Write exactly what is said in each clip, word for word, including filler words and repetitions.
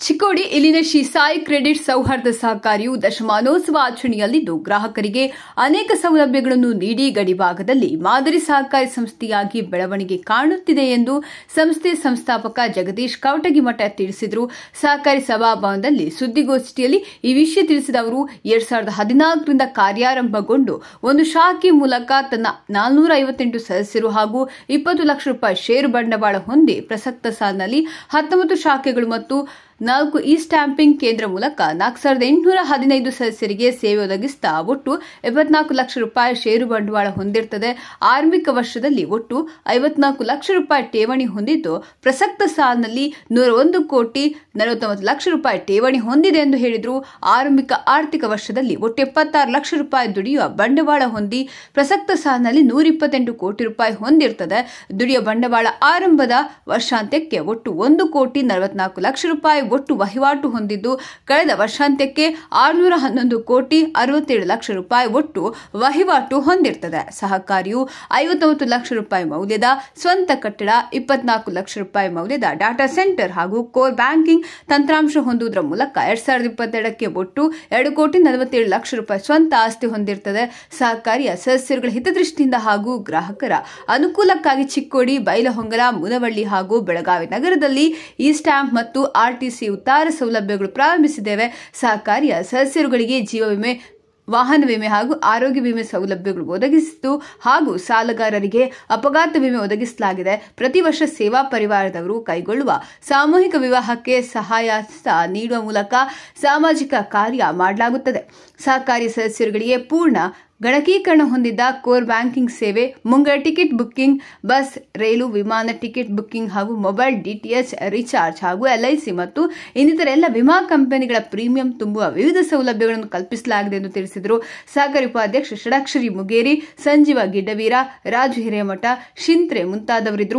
ಚಿಕ್ಕೋಡಿ ಇಲ್ಲಿನ ಶ್ರೀ ಸಾಯಿ ಕ್ರೆಡಿಟ್ ಸೌಹಾರ್ದ ಸಹಕಾರಿಯು ದಶಮಾನೋತ್ಸವ ಆಚರಣೆಯಲ್ಲಿದ್ದು ಗ್ರಾಹಕರಿಗೆ ಅನೇಕ ಸೌಲಭ್ಯಗಳನ್ನು ನೀಡಿ ಗಡಿಭಾಗದಲ್ಲಿ ಮಾದರಿ ಸಹಕಾರಿ ಸಂಸ್ಥೆಯಾಗಿ ಬೆಳವಣಿಗೆ ಕಾಣುತ್ತಿದೆ ಎಂದು ಸಂಸ್ಥೆ ಸಂಸ್ಥಾಪಕ ಜಗದೀಶ್ ಕವಟಗಿಮಠ ತಿಳಿಸಿದರು. ಸಹಕಾರಿ ಸಭಾಭವನದಲ್ಲಿ ಸುದ್ದಿಗೋಷ್ಠಿಯಲ್ಲಿ ಈ ವಿಷಯ ತಿಳಿಸಿದ ಅವರು ಎರಡ್ ಸಾವಿರದ ಹದಿನಾಲ್ಕರಿಂದ ಕಾರ್ಯಾರಂಭಗೊಂಡು ಒಂದು ಶಾಖೆ ಮೂಲಕ ತನ್ನ ನಾಲ್ನೂರ ಐವತ್ತೆಂಟು ಸದಸ್ಯರು ಹಾಗೂ ಇಪ್ಪತ್ತು ಲಕ್ಷ ರೂಪಾಯಿ ಷೇರು ಬಂಡವಾಳ ಹೊಂದಿ ಪ್ರಸಕ್ತ ಸಾಲಿನಲ್ಲಿ ಹತ್ತೊಂಬತ್ತು ಶಾಖೆಗಳು ಮತ್ತು ನಾಲ್ಕು ಇ ಸ್ಟ್ಯಾಂಪಿಂಗ್ ಕೇಂದ್ರ ಮೂಲಕ ನಾಲ್ಕು ಸಾವಿರದ ಎಂಟುನೂರ ಹದಿನೈದು ಸದಸ್ಯರಿಗೆ ಸೇವೆ ಒದಗಿಸುತ್ತಾ ಒಟ್ಟು ಎಪ್ಪತ್ನಾಲ್ಕು ಲಕ್ಷ ರೂಪಾಯಿ ಷೇರು ಬಂಡವಾಳ ಹೊಂದಿರುತ್ತದೆ. ಆರಂಭಿಕ ವರ್ಷದಲ್ಲಿ ಒಟ್ಟು ಐವತ್ನಾಲ್ಕು ಲಕ್ಷ ರೂಪಾಯಿ ಠೇವಣಿ ಹೊಂದಿದ್ದು ಪ್ರಸಕ್ತ ಸಾಲಿನಲ್ಲಿ ನೂರ ಒಂದು ಕೋಟಿ ನಲವತ್ತೊಂಬತ್ತು ಲಕ್ಷ ರೂಪಾಯಿ ಠೇವಣಿ ಹೊಂದಿದೆ ಎಂದು ಹೇಳಿದರು. ಆರಂಭಿಕ ಆರ್ಥಿಕ ವರ್ಷದಲ್ಲಿ ಒಟ್ಟು ಎಪ್ಪತ್ತಾರು ಲಕ್ಷ ರೂಪಾಯಿ ದುಡಿಯುವ ಬಂಡವಾಳ ಹೊಂದಿ ಪ್ರಸಕ್ತ ಸಾಲಿನಲ್ಲಿ ನೂರ ಇಪ್ಪತ್ತೆಂಟು ಕೋಟಿ ರೂಪಾಯಿ ಹೊಂದಿರುತ್ತದೆ. ದುಡಿಯುವ ಬಂಡವಾಳ ಆರಂಭದ ವರ್ಷಾಂತ್ಯಕ್ಕೆ ಒಟ್ಟು ಒಂದು ಕೋಟಿ ನಲವತ್ನಾಲ್ಕು ಲಕ್ಷ ರೂಪಾಯಿ ಒಟ್ಟು ವಹಿವಾಟು ಹೊಂದಿದ್ದು ಕಳೆದ ವರ್ಷಾಂತ್ಯಕ್ಕೆ ಆರುನೂರ ಹನ್ನೊಂದು ಕೋಟಿ ಅರವತ್ತೇಳು ಲಕ್ಷ ರೂಪಾಯಿ ಒಟ್ಟು ವಹಿವಾಟು ಹೊಂದಿರುತ್ತದೆ. ಸಹಕಾರಿಯು ಐವತ್ತೊಂಬತ್ತು ಲಕ್ಷ ರೂಪಾಯಿ ಮೌಲ್ಯದ ಸ್ವಂತ ಕಟ್ಟಡ, ಇಪ್ಪತ್ನಾಲ್ಕು ಲಕ್ಷ ರೂಪಾಯಿ ಮೌಲ್ಯದ ಡಾಟಾ ಸೆಂಟರ್ ಹಾಗೂ ಕೋರ್ ಬ್ಯಾಂಕಿಂಗ್ ತಂತ್ರಾಂಶ ಹೊಂದುವುದರ ಮೂಲಕ ಎರಡ್ ಸಾವಿರದ ಇಪ್ಪತ್ತೆರಡಕ್ಕೆ ಒಟ್ಟು ಎರಡು ಕೋಟಿ ನಲವತ್ತೇಳು ಲಕ್ಷ ರೂಪಾಯಿ ಸ್ವಂತ ಆಸ್ತಿ ಹೊಂದಿರುತ್ತದೆ. ಸಹಕಾರಿಯ ಸದಸ್ಯರುಗಳ ಹಿತದೃಷ್ಟಿಯಿಂದ ಹಾಗೂ ಗ್ರಾಹಕರ ಅನುಕೂಲಕ್ಕಾಗಿ ಚಿಕ್ಕೋಡಿ, ಬೈಲಹೊಂಗಲ, ಮುನವಳ್ಳಿ ಹಾಗೂ ಬೆಳಗಾವಿ ನಗರದಲ್ಲಿ ಇ ಸ್ಟ್ಯಾಂಪ್ ಮತ್ತು ಆರ್ಟಿಸಿ ಉತ್ತಾರ ಸೌಲಭ್ಯಗಳು ಪ್ರಾರಂಭಿಸಿದ್ದೇವೆ. ಸಹಕಾರಿಯ ಸದಸ್ಯರುಗಳಿಗೆ ಜೀವ ವಿಮೆ, ವಾಹನ ವಿಮೆ ಹಾಗೂ ಆರೋಗ್ಯ ವಿಮೆ ಸೌಲಭ್ಯಗಳು ಒದಗಿಸಿದ್ದು ಹಾಗೂ ಸಾಲಗಾರರಿಗೆ ಅಪಘಾತ ವಿಮೆ ಒದಗಿಸಲಾಗಿದೆ. ಪ್ರತಿ ವರ್ಷ ಸೇವಾ ಪರಿವಾರದವರು ಕೈಗೊಳ್ಳುವ ಸಾಮೂಹಿಕ ವಿವಾಹಕ್ಕೆ ಸಹಾಯಹಸ್ತ ನೀಡುವ ಮೂಲಕ ಸಾಮಾಜಿಕ ಕಾರ್ಯ ಮಾಡಲಾಗುತ್ತದೆ. ಸಹಕಾರಿ ಸದಸ್ಯರುಗಳಿಗೆ ಪೂರ್ಣ ಗಣಕೀಕರಣ ಹೊಂದಿದ್ದ ಕೋರ್ ಬ್ಯಾಂಕಿಂಗ್ ಸೇವೆ, ಮುಂಗಡ ಟಿಕೆಟ್ ಬುಕ್ಕಿಂಗ್, ಬಸ್, ರೈಲು, ವಿಮಾನ ಟಿಕೆಟ್ ಬುಕ್ಕಿಂಗ್ ಹಾಗೂ ಮೊಬೈಲ್ ಡಿಟಿಎಚ್ ರೀಚಾರ್ಜ್ ಹಾಗೂ ಎಲ್ಐಸಿ ಮತ್ತು ಇನ್ನಿತರ ಎಲ್ಲ ವಿಮಾ ಕಂಪನಿಗಳ ಪ್ರೀಮಿಯಂ ತುಂಬುವ ವಿವಿಧ ಸೌಲಭ್ಯಗಳನ್ನು ಕಲ್ಪಿಸಲಾಗಿದೆ ಎಂದು ತಿಳಿಸಿದರು. ಸಹಕಾರಿ ಉಪಾಧ್ಯಕ್ಷ ಷಡಕ್ಷರಿ ಮುಗೇರಿ, ಸಂಜೀವ ಗಿಡ್ಡವೀರ, ರಾಜು ಹಿರೇಮಠ, ಶಿಂತ್ರೆ ಮುಂತಾದವರಿದ್ದರು.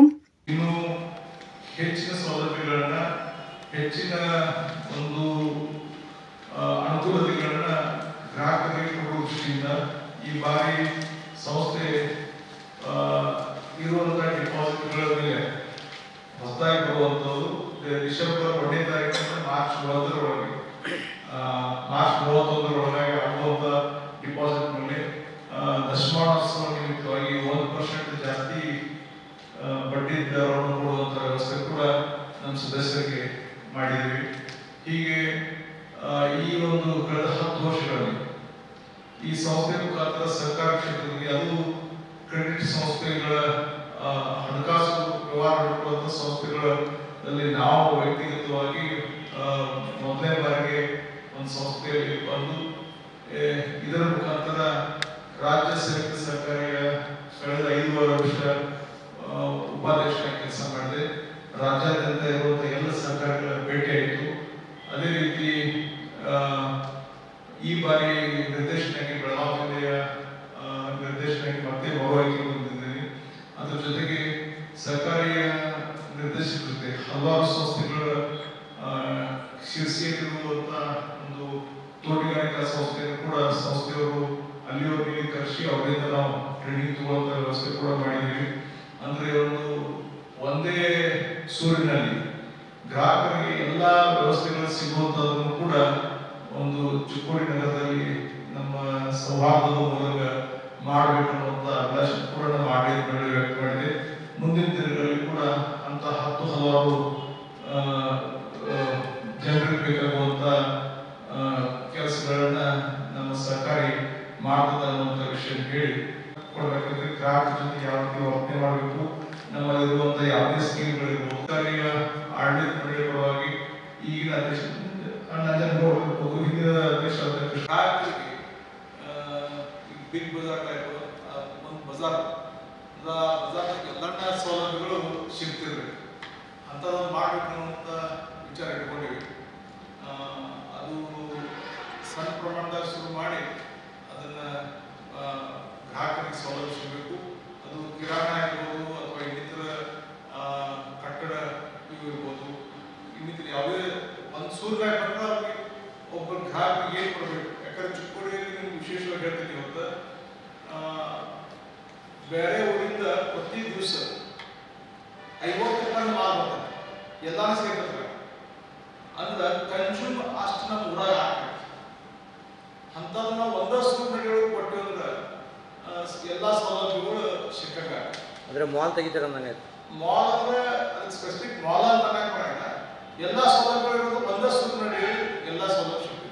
ಹೆಚ್ಚಿನ ಸೌಲಭ್ಯಗಳನ್ನ, ಹೆಚ್ಚಿನ ಒಂದು ಅನುಕೂಲತೆಗಳನ್ನ ಗ್ರಾಹಕರಿಗೆ ಕೊಡುವ ದೃಷ್ಟಿಯಿಂದ ಈ ಬಾರಿ ಸಂಸ್ಥೆ ಇರುವಂತಹ ಡಿಪಾಸಿಟ್ಗಳ ಮೇಲೆ ಹೊಸದಾಗಿ ಬರುವಂತದ್ದು ಡಿಸೆಂಬರ್ ಒಂದನೇ ತಾರೀಕಿನ ಮಾರ್ಚ್ ಮೂವತ್ತರೊಳಗೆ ಮಾರ್ಚ್ ಮೂವತ್ತೊಂದರೊಳಗೆ ಆಗುವಂತ ಡಿಪಾಸಿಟ್ ಮೇಲೆ ದಶಮಾನೋತ್ಸವ ನಿಮಿತ್ತವಾಗಿ ಒಂದು ಪರ್ಸೆಂಟ್ ಜಾಸ್ತಿ ಬಡ್ಡಿ ದರವನ್ನು ಕೊಡುವಂತ ವ್ಯವಸ್ಥೆ ಕೂಡ ನಮ್ಮ ಸದಸ್ಯರಿಗೆ ಮಾಡಿದ್ದೀವಿ. ಹೀಗೆ ಈ ಒಂದು ಕಳೆದ ಹತ್ತು ವರ್ಷಗಳಲ್ಲಿ ಈ ಸಂಸ್ಥೆ ಮುಖಾಂತರ ಸರ್ಕಾರ ಕ್ಷೇತ್ರದಲ್ಲಿ ಅದು ಕ್ರೆಡಿಟ್ ಸಂಸ್ಥೆಗಳ ಹಣಕಾಸು ವ್ಯವಹಾರ ನಡೆಸುವಂತಹ ಸಂಸ್ಥೆಗಳಲ್ಲಿ ನಾವು ವ್ಯಕ್ತಿಗತವಾಗಿ ಮೊದಲನೇ ಬಾರಿಗೆ ಒಂದು ಸಂಸ್ಥೆಯಲ್ಲಿ ಬಂದು ಇದರ ಮುಖಾಂತರ ರಾಜ್ಯ ಸಂಯುಕ್ತ ಸಹಕಾರಿಯ ಕಳೆದ ಐದೂವರೆ ವರ್ಷ ಉಪಾಧ್ಯಕ್ಷರಾಗಿ ಕೆಲಸ ಮಾಡಿದೆ. ರಾಜ್ಯಾದ್ಯಂತ ಇರುವಂತಹ ಎಲ್ಲ ಸಹಕಾರಿಗಳ ಭೇಟಿ ಆಯಿತು. ಅದೇ ರೀತಿ ಈ ಬಾರಿ ನಿರ್ದೇಶನಾಗಿ ಬೆಳಗಾವಿ ಜಿಲ್ಲೆಯ ನಿರ್ದೇಶನಾಗಿ ಮತ್ತೆ ಮರುವಾಯ್ಕೆ ಹೊಂದಿದ್ದೇನೆ. ಅದರ ಜೊತೆಗೆ ಸಹಕಾರಿಯ ನಿರ್ದೇಶಕರ ಜೊತೆ ಹಲವಾರು ಸಂಸ್ಥೆಗಳ ಶಿರಸಿಯಲ್ಲಿರುವಂತಹ ಒಂದು ತೋಟಗಾರಿಕಾ ಸಂಸ್ಥೆಯನ್ನು ಕೂಡ ಸಂಸ್ಥೆಯವರು ಅಲ್ಲಿಯವರಿಗೆ ಕರೆಸಿ ಅವರಿಂದ ನಾವು ಟ್ರೈನಿಂಗ್ ತಗೊಳ್ಳುವಂತ ವ್ಯವಸ್ಥೆ ಕೂಡ ಮಾಡಿದ್ದೀವಿ. ಅಂದ್ರೆ ಒಂದು ಒಂದೇ ಸೂರಿನಲ್ಲಿ ಗ್ರಾಹಕರಿಗೆ ಎಲ್ಲಾ ವ್ಯವಸ್ಥೆಗಳು ಸಿಗುವಂತದನ್ನು ಕೂಡ ಒಂದು ಚಿಕ್ಕೋಡಿ ನಗರದಲ್ಲಿ ನಮ್ಮ ಸೌಹಾರ್ದದ ಮೂಲಕ ಮಾಡಬೇಕು ಅನ್ನುವಂತ ಅಭಿಲಾಷ ಕೂಡ ನಮ್ಮ ಆಡಳಿತದಲ್ಲಿ ವ್ಯಕ್ತ ಮಾಡಿದೆ. ಮುಂದಿನ ದಿನಗಳಲ್ಲಿ ಕೂಡ ಅಂತ ಹತ್ತು ಹಲವಾರು ಜನರಿಗೆ ಬೇಕಾಗುವಂತ ಕೆಲಸಗಳನ್ನ ನಮ್ಮ ಸರ್ಕಾರಿ ಮಾಡ್ತದೆ ಅನ್ನುವಂತ ವಿಷಯ ಹೇಳಿ ಕೊಡ್ಬೇಕಂದ್ರೆ ಗ್ರಾಹಕರ ಜೊತೆ ಯಾವ ರೀತಿ ವರ್ತನೆ ಮಾಡಬೇಕು, ನಮ್ಮಲ್ಲಿರುವಂತಹ ಯಾವುದೇ ಸ್ಕೀಮ್ಗಳಿರ್ಬೋದು ಸರ್ಕಾರಿಯ ಆಡಳಿತ ಮಂಡಳಿ ಪರವಾಗಿ ಈಗಿನ ಅಧ್ಯಕ್ಷ ನೋಡಬಹುದು, ಹಿಂದಿನ ಅಧ್ಯಕ್ಷ ಗ್ರಾಹಕರಿಗೆ ಬಿಗ್ ಬಜಾರ್ ಟೈಪ್ ಒಂದು ಬಜಾರ್ ಬಜಾರ್ನಾಗ ಎಲ್ಲ ಸೌಲಭ್ಯಗಳು ಸಿಗ್ತಿರ್ಬೇಕು ಅಂತದೊಂದು ಮಾಡ್ಬೇಕು ಅನ್ನುವಂತ ವಿಚಾರ ಇಟ್ಕೊಂಡಿವಿ. ಅದು ಸಣ್ಣ ಪ್ರಮಾಣದಾಗ ಶುರು ಮಾಡಿ ಅದನ್ನ ಗ್ರಾಹಕರಿಗೆ ಸೌಲಭ್ಯ ಸಿಗಬೇಕು. ಅದು ಕಿರಾಣ ಇರ್ಬೋದು ಅಥವಾ ಇನ್ನಿತರ ಕಟ್ಟಡ ಇವು ಇರ್ಬೋದು, ಇನ್ನಿತರ ಯಾವುದೇ ಒಂದು ಸೂರ್ಯ ಅವ್ರಿಗೆ ಒಬ್ಬ ಗ್ರಾಹಕರಿಗೆ ಏನು ಕೊಡಬೇಕು. ಯಾಕಂದ್ರೆ ಚಿಕ್ಕೋಡಿಯಲ್ಲಿ ನಿಮ್ಗೆ ವಿಶೇಷವಾಗಿ ಹೇಳ್ತೀನಿ, ಇವತ್ತು ಬೇರೆ ಊರಿಂದ ಪ್ರತಿ ದಿವಸ ಐವತ್ತು ರೂಪಾಯಿ ಮಾಲ್ ಬರ್ತಾರೆ, ಎಲ್ಲ ಸೇರ್ತಾರೆ. ಅಂದ್ರೆ ಕನ್ಸ್ಯೂಮ್ ಅಷ್ಟು ನಮ್ಮ ಊರಾಗ ಆಗ್ತದೆ. ಅಂಥದನ್ನ ಒಂದೇ ಸೂಚನೆಗಳು ಕೊಟ್ಟು ಅಂದ್ರೆ ಎಲ್ಲ ಸೌಲಭ್ಯಗಳು ಸಿಕ್ಕಂಗ. ಅಂದ್ರೆ ಮಾಲ್ ತೆಗಿತಾರೆ ಅಂದಂಗೆ. ಮಾಲ್ ಅಂದ್ರೆ ಅದಕ್ಕೆ ಸ್ಪೆಸಿಫಿಕ್ ಮಾಲ್ ಅಂತ ಅನ್ನಕ್ ಬರಲ್ಲ. ಎಲ್ಲ ಸೌಲಭ್ಯಗಳು ಇರೋದು ಒಂದೇ ಸೂಚನೆ ಎಲ್ಲ ಸೌಲಭ್ಯ ಸಿಗ್ತದೆ.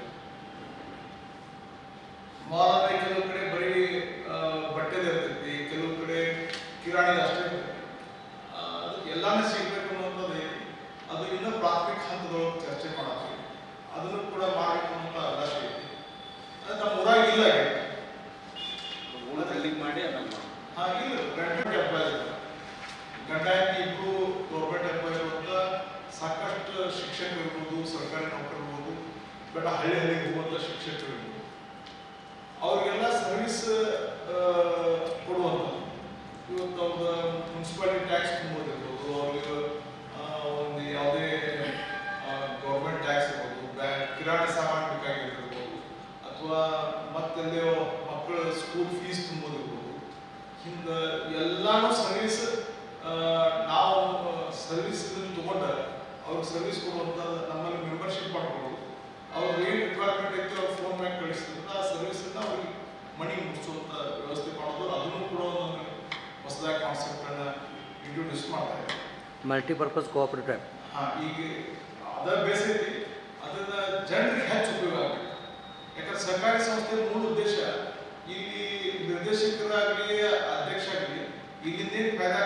ಮಾಲ್ ಅಂದ್ರೆ ಕೆಲವು ಕಡೆ ಬರೀ ಬಟ್ಟೆದ ಇರ್ತೈತಿ, ಕೆಲವು ಕಡೆ ಕಿರಾಣಿ ಅಷ್ಟೇ ಇರ್ತೈತಿ. ಅದಕ್ಕೆ ಎಲ್ಲಾನು ಸಿಗ್ಬೇಕು ಅನ್ನೋದು ಅದು ಇನ್ನೂ ಪ್ರಾಥಮಿಕ ಹಂತದೊಳಗೆ ಚರ್ಚೆ ಮಾಡತ್ತೀವಿ. ಅದನ್ನು ಕೂಡ ಮಾಡಬೇಕು ಅನ್ನೋ ಅವಕಾಶ ಐತಿ. ಅದು ನಮ್ಮ ಊರಾಗ ಇಲ್ಲ ಮಾಡಿ ಹಾ ಇಲ್ಲ ಗಂಡ ಎಂಪ್ಲಾಯ್ ಗಂಡ ಇಬ್ರು ಗೌರ್ಮೆಂಟ್ ಎಂಪ್ಲಾಯ್ ಅಂತ ಸಾಕಷ್ಟು ಶಿಕ್ಷಕರು ಇರ್ಬೋದು, ಸರ್ಕಾರಿ ನೌಕರು ಇರ್ಬೋದು, ಬಟ್ ಹಳ್ಳಿ ಹಳ್ಳಿಗೆ ಹೋಗುವಂಥ ಶಿಕ್ಷಕರು ಇರ್ಬೋದು. ಅವ್ರಿಗೆಲ್ಲ ಸರ್ವಿಸ್ ಕೊಡುವಂಥದ್ದು. ಇವತ್ತು ಅವ್ರ ಮುನ್ಸಿಪಾಲಿಟಿ ಟ್ಯಾಕ್ಸ್ ತುಂಬೋದಿರ್ಬೋದು, ಅವ್ರಿಗೆ ಒಂದು ಯಾವುದೇ ಗೌರ್ಮೆಂಟ್ ಟ್ಯಾಕ್ಸ್ ಇರ್ಬೋದು, ಬ್ಯಾಂಕ್ ಕಿರಾಣಿ ಸಾಮಾನು ಬೇಕಾಗಿರ್ಬೋದು, ಅಥವಾ ಮತ್ತೆಲ್ಲಿ ಮಕ್ಕಳ ಸ್ಕೂಲ್ ಫೀಸ್ ತುಂಬೋದಿರ್ಬೋದು. ಹಿಂಗೆ ಎಲ್ಲಾನು ಸರ್ವಿಸ್ ನಾವು ಸರ್ವಿಸ್ ತಗೊಂಡು ಅವ್ರಿಗೆ ಸರ್ವಿಸ್ ಕೊಡುವಂಥ ನಮ್ಮಲ್ಲಿ ಮೆಂಬರ್ಶಿಪ್ ಮಾಡ್ಬೋದು. ಅವ್ರಿಗೆ ಏನು ರಿಕ್ವೈರ್ಮೆಂಟ್ ಐತೆ ಅವ್ರು ಫೋನ್ ಮ್ಯಾಗ ಕಳಿಸಿದ್ರೆ ಆ ಸರ್ವಿಸನ್ನು ಅವ್ರಿಗೆ ಮನಿ ಮುಗಿಸುವಂಥ ವ್ಯವಸ್ಥೆ ಮಾಡೋದು. ಅದನ್ನು ಕೂಡ ಒಂದು ಹೊಸದಾಗಿ ಕಾನ್ಸೆಪ್ಟನ್ನು ಇಂಟ್ರೊಡ್ಯೂಸ್ ಮಾಡ್ತಾ ಇದ್ದಾರೆ. Multipurpose cooperative. ಹಾಂ, ಈಗ ಅದರ ಬೇಸ್ ಐತಿ. ಅದನ್ನ ಜನರಿಗೆ ಹೆಚ್ಚು ಉಪಯೋಗ ಆಗಬೇಕು. ಯಾಕಂದ್ರೆ ಸರ್ಕಾರಿ ಸಂಸ್ಥೆ ಮೂಲ ಉದ್ದೇಶ ಇಲ್ಲಿ ನಿರ್ದೇಶಕರಾಗಲಿ ಅಧ್ಯಕ್ಷ ಆಗಲಿ ಇಲ್ಲಿಂದೇನು ಫಾಯ್ದಾ